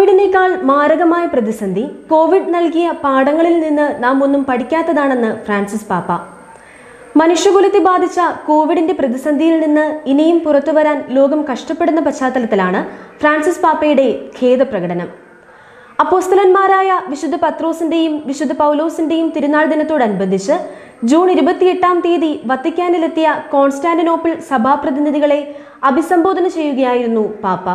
കോവിഡിനേക്കാൾ മാരകമായ പ്രതിസന്ധി കോവിഡ് നൽകിയ പാഠങ്ങളിൽ നിന്ന് നാം ഒന്നും പഠിക്കാത്തതാണെന്ന് ഫ്രാൻസിസ് പാപ്പ. മനുഷ്യകുലത്തെ ബാധിച്ച കോവിഡിന്റെ പ്രതിസന്ധിയിൽ നിന്ന് ഇനിയും പുറത്തുവരാൻ ലോകം കഷ്ടപ്പെടുന്ന പശ്ചാത്തലത്തിലാണ് ഫ്രാൻസിസ് പാപ്പയുടെ ഖേദപ്രകടനം. അപ്പോസ്തലന്മാരായ വിശുദ്ധ പത്രോസിന്റെയും വിശുദ്ധ പൗലോസിന്റെയും തിരുനാൾ ദിനത്തോടനുബന്ധിച്ച് ജൂൺ 28 വത്തിക്കാനിലെത്തിയ കോൺസ്റ്റാന്റിനോപ്പിൾ സഭാപ്രതിനിധികളെ അഭിസംബോധന ചെയ്യുകയായിരുന്നു പാപ്പ.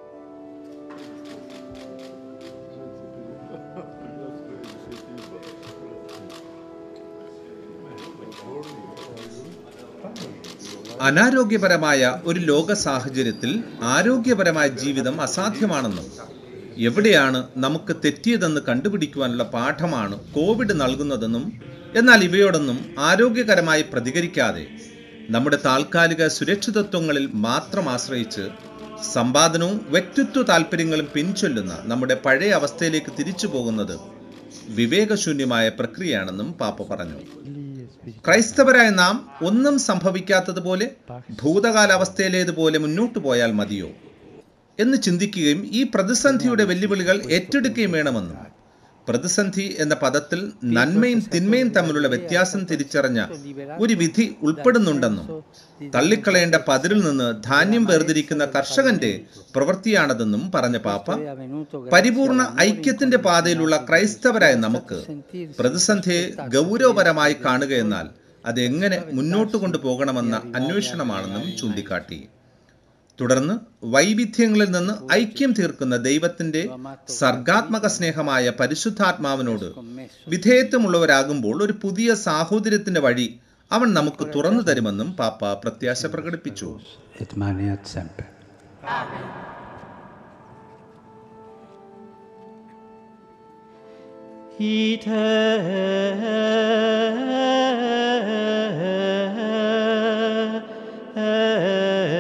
അനാരോഗ്യപരമായ ഒരു ലോക സാഹചര്യത്തിൽ ആരോഗ്യപരമായ ജീവിതം അസാധ്യമാണെന്നും എവിടെയാണ് നമുക്ക് തെറ്റിയതെന്ന് കണ്ടുപിടിക്കുവാനുള്ള പാഠമാണ് കോവിഡ് നൽകുന്നതെന്നും, എന്നാൽ ഇവയോടൊന്നും ആരോഗ്യകരമായി പ്രതികരിക്കാതെ നമ്മുടെ താൽക്കാലിക സുരക്ഷിതത്വങ്ങളിൽ മാത്രം ആശ്രയിച്ച് സമ്പാദനവും വ്യക്തിത്വ താല്പര്യങ്ങളും പിൻചൊല്ലുന്ന നമ്മുടെ പഴയ അവസ്ഥയിലേക്ക് തിരിച്ചു പോകുന്നത് വിവേകശൂന്യമായ പ്രക്രിയയാണെന്നും പാപ്പ പറഞ്ഞു. ക്രൈസ്തവരായ നാം ഒന്നും സംഭവിക്കാത്തതുപോലെ ഭൂതകാലാവസ്ഥയിലേതുപോലെ മുന്നോട്ടു പോയാൽ മതിയോ എന്ന് ചിന്തിക്കുകയും ഈ പ്രതിസന്ധിയുടെ വെല്ലുവിളികൾ ഏറ്റെടുക്കുകയും വേണമെന്നും, പ്രതിസന്ധി എന്ന പദത്തിൽ നന്മയും തിന്മയും തമ്മിലുള്ള വ്യത്യാസം തിരിച്ചറിഞ്ഞ ഒരു വിധി ഉൾപ്പെടുന്നുണ്ടെന്നും, തള്ളിക്കളയേണ്ട പതിരിൽ നിന്ന് ധാന്യം വേർതിരിക്കുന്ന കർഷകന്റെ പ്രവൃത്തിയാണതെന്നും പറഞ്ഞ പാപ്പ, പരിപൂർണ ഐക്യത്തിന്റെ പാതയിലുള്ള ക്രൈസ്തവരായ നമുക്ക് പ്രതിസന്ധിയെ ഗൗരവപരമായി കാണുക എന്നാൽ അത് എങ്ങനെ മുന്നോട്ട് കൊണ്ടുപോകണമെന്ന അന്വേഷണമാണെന്നും ചൂണ്ടിക്കാട്ടി. തുടർന്ന് വൈവിധ്യങ്ങളിൽ നിന്ന് ഐക്യം തീർക്കുന്ന ദൈവത്തിന്റെ സർഗാത്മക സ്നേഹമായ പരിശുദ്ധാത്മാവിനോട് വിധേയത്വമുള്ളവരാകുമ്പോൾ ഒരു പുതിയ സാഹോദര്യത്തിന്റെ വഴി അവൻ നമുക്ക് തുറന്നു തരുമെന്നും പാപ്പ പ്രത്യാശ പ്രകടിപ്പിച്ചു.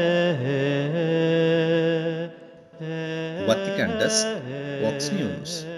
Vatican Desk, Vox News.